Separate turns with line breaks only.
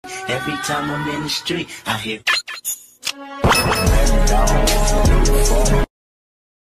Every time I'm in the street, I hear